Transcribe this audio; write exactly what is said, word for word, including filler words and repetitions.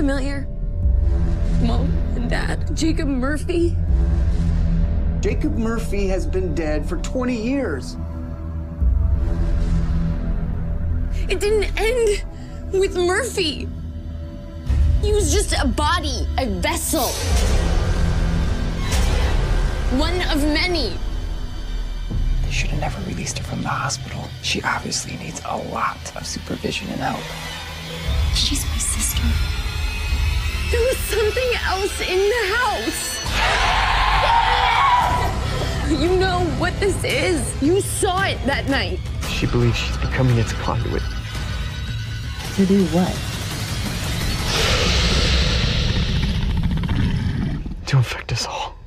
familiar? Mom and Dad, Jacob Murphy. Jacob Murphy has been dead for twenty years. It didn't end with Murphy. He was just a body, a vessel. One of many. They should have never released her from the hospital. She obviously needs a lot of supervision and help. She's my sister. There was something else in the house. You know what this is. You saw it that night. She believes she's becoming its conduit. To do what? To infect us all.